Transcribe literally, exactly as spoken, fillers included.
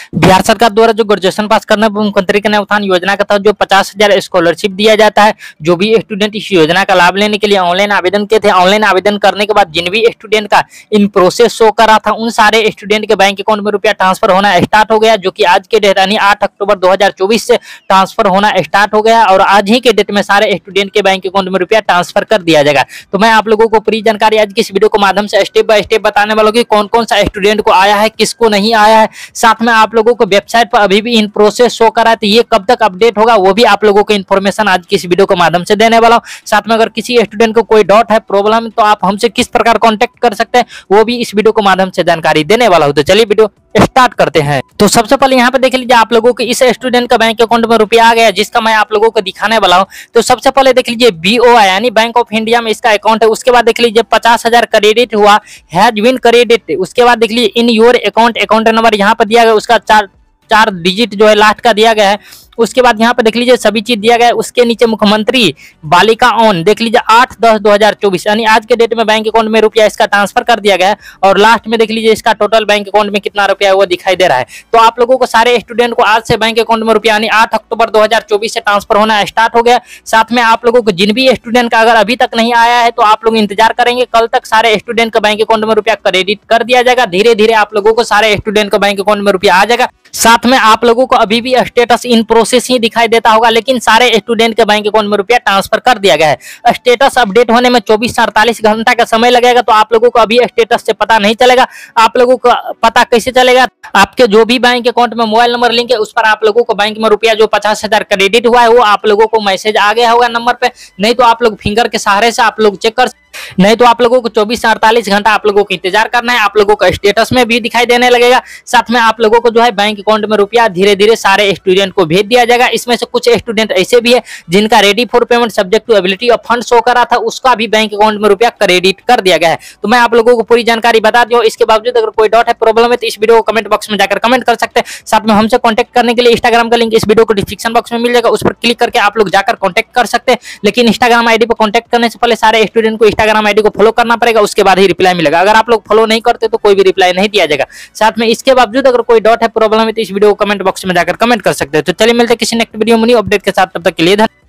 बिहार सरकार द्वारा जो ग्रेजुएशन पास करने पर मुख्यमंत्री कन्या उत्थान योजना का तहत जो पचास हजार स्कॉलरशिप दिया जाता है, जो भी स्टूडेंट इस योजना का लाभ लेने के लिए ऑनलाइन आवेदन किए थे, ऑनलाइन आवेदन करने के बाद जिन भी स्टूडेंट का इन प्रोसेस शो करा था, उन सारे स्टूडेंट के बैंक अकाउंट में रुपया ट्रांसफर होना स्टार्ट हो गया, जो कि आज के डेट यानी आठ अक्टूबर दो हजार चौबीस से ट्रांसफर होना स्टार्ट हो गया और आज ही के डेट में सारे स्टूडेंट के बैंक अकाउंट में रुपया ट्रांसफर कर दिया जाएगा। तो मैं आप लोगों को पूरी जानकारी आज की इस वीडियो के माध्यम से स्टेप बाय स्टेप बताने वाला हूं कि कौन कौन सा स्टूडेंट को आया है, किसको नहीं आया है। साथ में आप लोगों को वेबसाइट पर अभी भी इन प्रोसेस शो करा है, तो ये कब तक अपडेट होगा वो भी आप लोगों को इन्फॉर्मेशन आज की इस वीडियो के माध्यम से देने वाला हूं। साथ में अगर किसी स्टूडेंट को कोई डाउट है, प्रॉब्लम, तो आप हमसे किस प्रकार कांटेक्ट कर सकते हैं वो भी इस वीडियो के माध्यम से जानकारी देने वाला हूं। तो चलिए वीडियो स्टार्ट करते हैं। तो सबसे पहले यहाँ पे देख लीजिए, आप लोगों को इस स्टूडेंट का बैंक अकाउंट में रुपया आ गया, जिसका मैं आप लोगों को दिखाने वाला हूँ। तो सबसे पहले देख लीजिए बीओआई यानी बैंक ऑफ इंडिया में इसका अकाउंट है। उसके बाद देख लीजिए पचास हजार क्रेडिट हुआ, हैज बीन क्रेडिट। उसके बाद देख लीजिए in your account, account number यहाँ पर दिया गया, उसका चार चार डिजिट जो है लास्ट का दिया गया है। उसके बाद यहाँ पे देख लीजिए सभी चीज दिया गया है। उसके नीचे मुख्यमंत्री बालिका ऑन देख लीजिए आठ दस दो हजार चौबीस यानी आज के डेट में बैंक अकाउंट में रुपया इसका ट्रांसफर कर दिया गया है और लास्ट में देख लीजिए इसका टोटल बैंक अकाउंट में कितना रुपया है वो दिखाई दे रहा है। तो आप लोगों को सारे स्टूडेंट को आज से बैंक अकाउंट में रुपया यानी आठ अक्टूबर दो हजार चौबीस से ट्रांसफर होना स्टार्ट हो गया। साथ में आप लोगों को जिन भी स्टूडेंट का अगर अभी तक नहीं आया है तो आप लोग इंतजार करेंगे, कल तक सारे स्टूडेंट का बैंक अकाउंट में रुपया क्रेडिट कर दिया जाएगा। धीरे धीरे आप लोगों को सारे स्टूडेंट का बैंक अकाउंट में रुपया आ जाएगा। साथ में आप लोगों को अभी भी स्टेटस इन प्रोसेस ही दिखाई देता होगा, लेकिन सारे स्टूडेंट के बैंक अकाउंट में रुपया ट्रांसफर कर दिया गया है। स्टेटस अपडेट होने में चौबीस से अड़तालीस घंटा का समय लगेगा, तो आप लोगों को अभी स्टेटस से पता नहीं चलेगा। आप लोगों को पता कैसे चलेगा? आपके जो भी बैंक अकाउंट में मोबाइल नंबर लिंक है उस पर आप लोगों को बैंक में रुपया जो पचास हजार क्रेडिट हुआ है वो आप लोगों को मैसेज आ गया होगा नंबर पे। नहीं तो आप लोग फिंगर के सहारे से आप लोग चेक कर, नहीं तो आप लोगों को चौबीस से अड़तालीस घंटा आप लोगों को इंतजार करना है। आप लोगों को स्टेटस में भी दिखाई देने लगेगा। साथ में आप लोगों को जो है बैंक अकाउंट में रुपया धीरे धीरे सारे स्टूडेंट को भेज दिया जाएगा। इसमें से कुछ स्टूडेंट ऐसे भी है जिनका ready for payment subject to ability of fund show करा था, उसका भी बैंक अकाउंट में रुपया क्रेडिट कर दिया गया है। तो मैं आप लोगों को पूरी जानकारी बता दी हूं। इसके बावजूद अगर कोई डाउट है, प्रॉब्लम है, तो इस वीडियो को कमेंट बॉक्स में जाकर कमेंट कर सकते हैं। साथ में हमसे कॉन्टेक्ट करने के लिए इंस्टाग्राम का लिंक इस वीडियो को डिस्क्रिप्शन बॉक्स में मिल जाएगा, उस पर क्लिक करके आप लोग जाकर कॉन्टेक्ट कर सकते हैं। लेकिन इंस्टाग्राम आईडी पर कॉन्टेक्ट करने से पहले सारे स्टूडेंट को इंस्टाग्राम आईडी को फॉलो करना पड़ेगा, उसके बाद ही रिप्लाई मिलेगा। अगर आप लोग फॉलो नहीं करते तो कोई भी रिप्लाई नहीं दिया जाएगा। साथ में इसके बावजूद अगर कोई डाउट है, प्रॉब्लम है, तो इस वीडियो को कमेंट बॉक्स में जाकर कमेंट कर सकते हैं। तो चलिए मिलते हैं किसी नेक्स्ट वीडियो में न्यू अपडेट के साथ, तब तक के लिए धन्यवाद।